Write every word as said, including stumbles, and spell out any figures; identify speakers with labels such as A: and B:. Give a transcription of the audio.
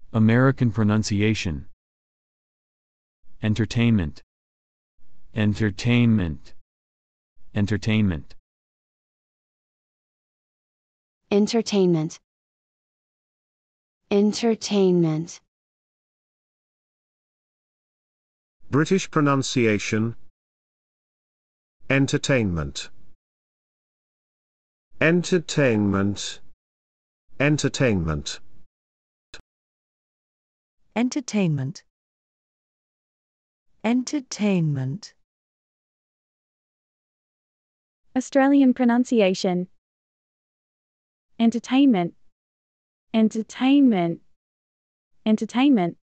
A: American pronunciation. Entertainment. Entertainment. Entertainment.
B: Entertainment. Entertainment.
C: British pronunciation. Entertainment. Entertainment. Entertainment.
D: Entertainment. Entertainment.
E: Australian pronunciation. Entertainment. Entertainment. Entertainment.